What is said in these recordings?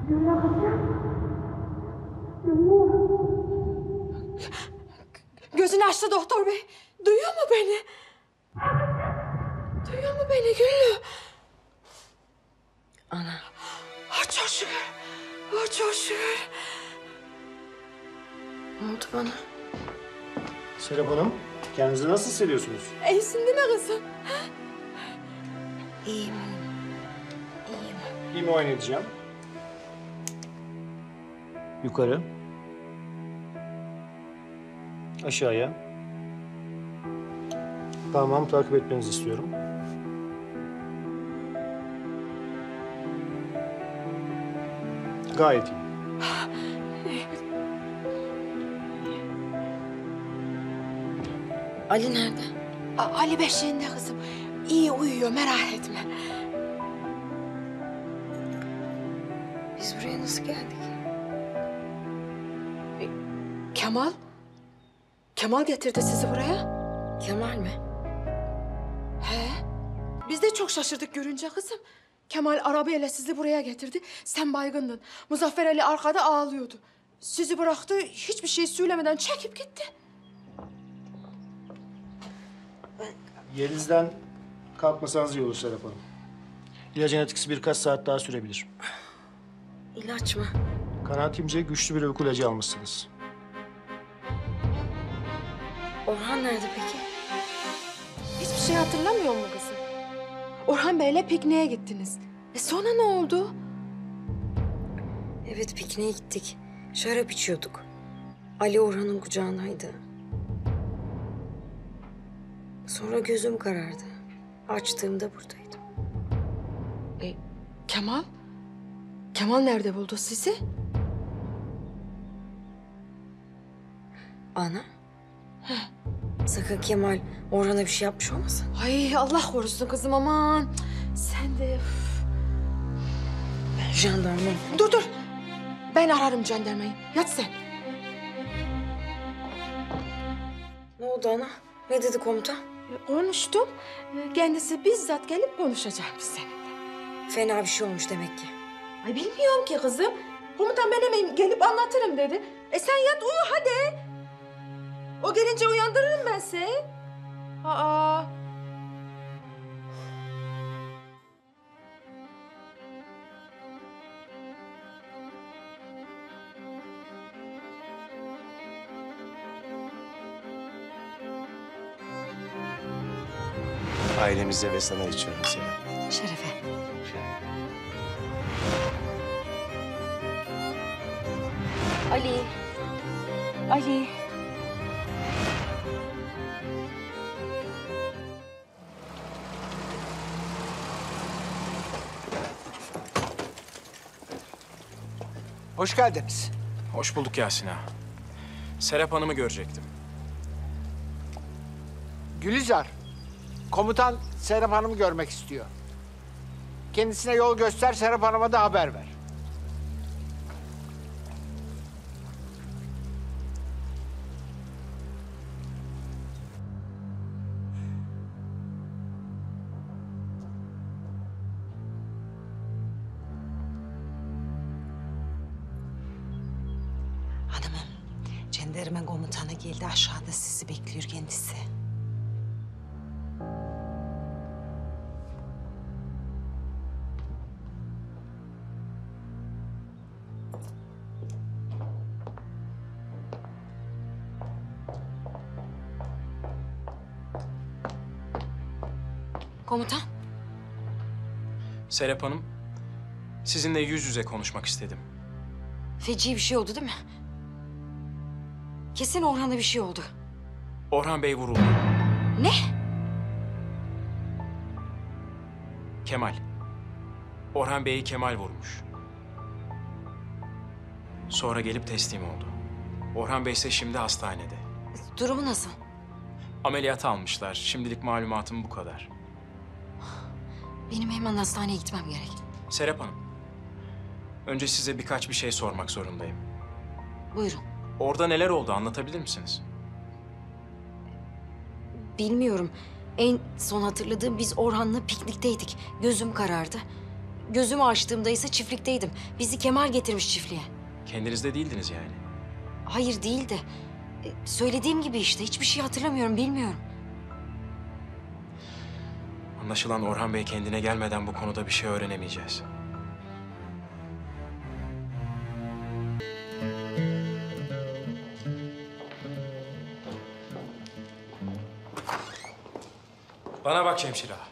Güllü kızım. Güllü. Gözünü açtı doktor bey. Duyuyor mu beni? Duyuyor mu beni Güllü? Ana. Ah, çok şükür. Ah, çok şükür. Ne oldu bana? Serap Hanım, kendinizi nasıl hissediyorsunuz? İyisin değil mi kızım? İyiyim. İyiyim. Bir muayene edeceğim. Yukarı. Aşağıya. Tamam, takip etmenizi istiyorum. Gayet iyi. Ali nerede? Ali beşiğinde kızım. İyi uyuyor, merak etme. Biz buraya nasıl geldik? Kemal? Kemal getirdi sizi buraya. Kemal mi? He. Biz de çok şaşırdık görünce kızım. Kemal arabayla sizi buraya getirdi. Sen baygındın. Muzaffer Ali arkada ağlıyordu. Sizi bıraktı, hiçbir şey söylemeden çekip gitti. Yerinizden kalkmasanız iyi olur Serap Hanım. İlacın etkisi birkaç saat daha sürebilir. İlaç mı? Kanaatimce güçlü bir uyku ilacı almışsınız. Orhan nerede peki? Hiçbir şey hatırlamıyor mu kızım? Orhan Bey'le pikniğe gittiniz. Sonra ne oldu? Evet, pikniğe gittik. Şarap içiyorduk. Ali Orhan'ın kucağındaydı. Sonra gözüm karardı. Açtığımda buradaydım. Kemal? Kemal nerede buldu sizi? Ana? Sakın Kemal Orhan'a bir şey yapmış olmasın? Ay Allah korusun kızım aman. Sen de... Ben jandarma. Dur. Ben ararım jandarmayı. Yat sen. Ne oldu ana? Ne dedi komutan? Konuştum. Kendisi bizzat gelip konuşacakmış seninle. Fena bir şey olmuş demek ki. Ay bilmiyorum ki kızım. Komutan ben hemen gelip anlatırım dedi. Sen yat uyu hadi. O gelince uyandırırım ben seni. Aa. Ailemize ve sana içiyorum seni. Şerefe. Ali. Ali. Hoş geldiniz. Hoş bulduk Yasin ağa. Serap Hanım'ı görecektim. Gülizar, komutan Serap Hanım'ı görmek istiyor. Kendisine yol göster, Serap Hanım'a da haber ver. Hanımım, jandarma komutanı geldi. Aşağıda sizi bekliyor kendisi. Komutan. Serap Hanım, sizinle yüz yüze konuşmak istedim. Feci bir şey oldu değil mi? Kesin Orhan'a bir şey oldu. Orhan Bey vuruldu. Ne? Kemal. Orhan Bey'i Kemal vurmuş. Sonra gelip teslim oldu. Orhan Bey ise şimdi hastanede. Durumu nasıl? Ameliyata almışlar. Şimdilik malumatım bu kadar. Benim hemen hastaneye gitmem gerek. Serap Hanım, önce size birkaç bir şey sormak zorundayım. Buyurun. Orada neler oldu anlatabilir misiniz? Bilmiyorum. En son hatırladığım biz Orhan'la piknikteydik. Gözüm karardı. Gözümü açtığımda ise çiftlikteydim. Bizi Kemal getirmiş çiftliğe. Kendinizde değildiniz yani. Hayır değil de. Söylediğim gibi işte hiçbir şey hatırlamıyorum, bilmiyorum. Anlaşılan Orhan Bey kendine gelmeden bu konuda bir şey öğrenemeyeceğiz. Bana bak Şemşir Ağa.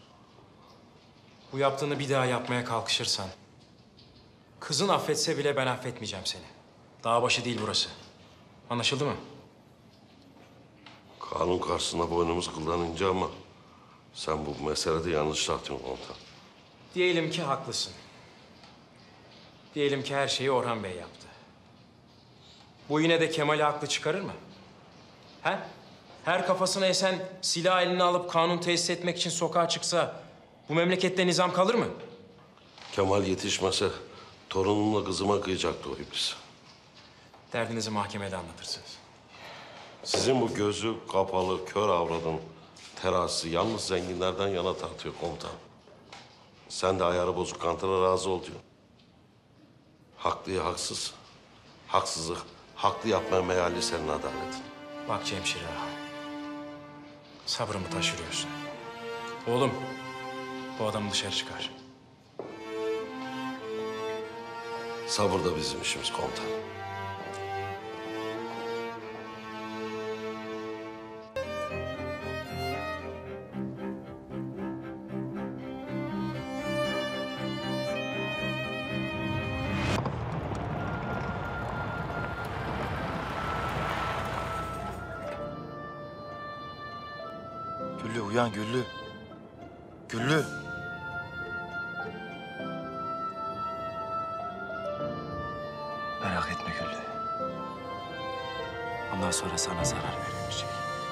Bu yaptığını bir daha yapmaya kalkışırsan... ...kızın affetse bile ben affetmeyeceğim seni. Dağ başı değil burası. Anlaşıldı mı? Kanun karşısında boynumuz kullanınca ama... ...sen bu meselede yanlış tartıyorsun komutan. Diyelim ki haklısın. Diyelim ki her şeyi Orhan Bey yaptı. Bu yine de Kemal'i haklı çıkarır mı? He? Her kafasına esen silah eline alıp kanun tesis etmek için sokağa çıksa... ...bu memlekette nizam kalır mı? Kemal yetişmese torunumla kızıma kıyacaktı o iblis. Derdinizi mahkemede anlatırsınız. Sizin bu gözü kapalı, kör avradın terazisi yalnız zenginlerden yana tartıyor komutan. Sen de ayarı bozuk kantara razı ol diyorsun. Haklıya haksız, haksızı haklı yapmaya meali senin adaletin. Bak Cemşir Ağa. Sabrımı taşırıyorsun. Oğlum, bu adamı dışarı çıkar. Sabır da bizim işimiz komutan. Güllü uyan Güllü. Güllü. Merak etme Güllü. Ondan sonra sana zarar vermeyecek.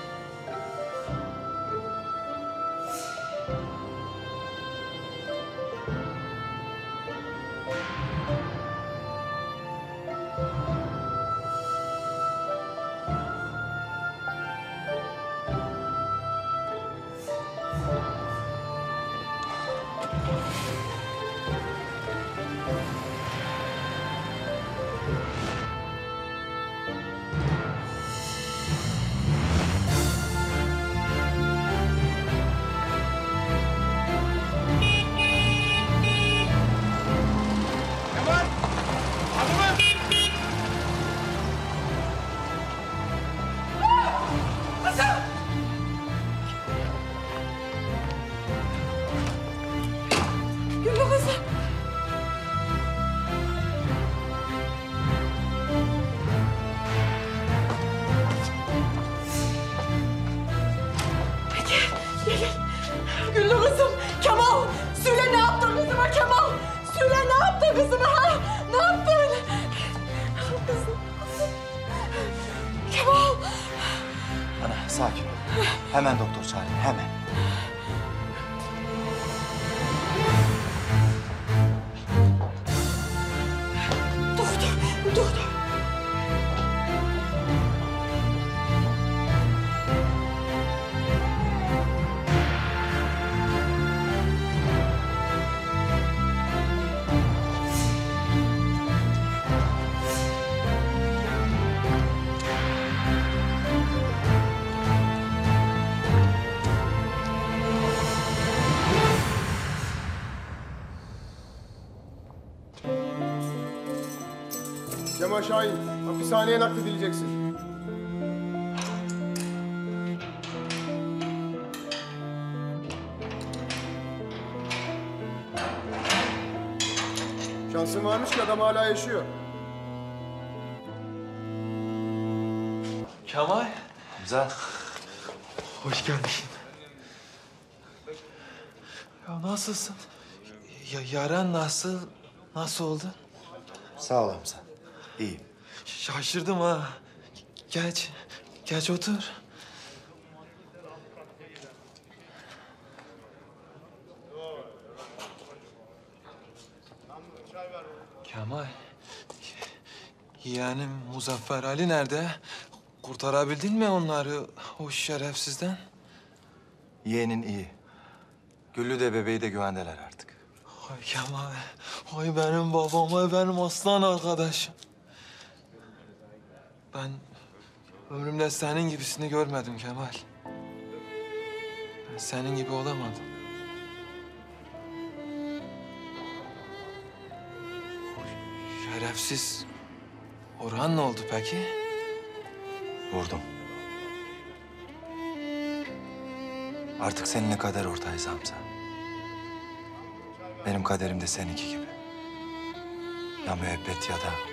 Güllü kızım. Gel. Güllü kızım. Kemal. Söyle ne yaptın kızıma Kemal. Söyle ne yaptın kızıma ha? Ne yaptın? Kızım. Kemal. Ana sakin ol. Hemen doktor çağırın hemen. Doktor. Kemal Şahin, hapishaneye nakledileceksin. Şansın varmış ki adam hala yaşıyor. Kemal, Güzel. hoş geldin. Ya nasılsın? Yaran nasıl? Nasıl oldu? Sağ ol Hamza. İyiyim. Şaşırdım ha. Geç otur. Kemal, yani Muzaffer Ali nerede? Kurtarabildin mi onları o şerefsizden? Yeğenin iyi. Güllü de bebeği de güvendeler artık. Ay Kemal, ay benim babam, ay benim aslan arkadaşım. Ben ömrümde senin gibisini görmedim Kemal. Ben senin gibi olamadım. Şerefsiz Orhan ne oldu peki? Vurdum. Artık seninle kader ortağıyız Hamza. Benim kaderim de seninki gibi. Ya müebbet ya da...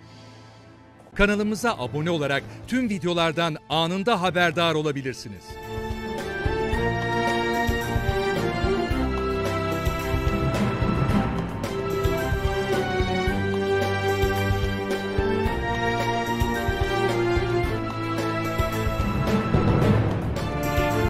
Kanalımıza abone olarak tüm videolardan anında haberdar olabilirsiniz.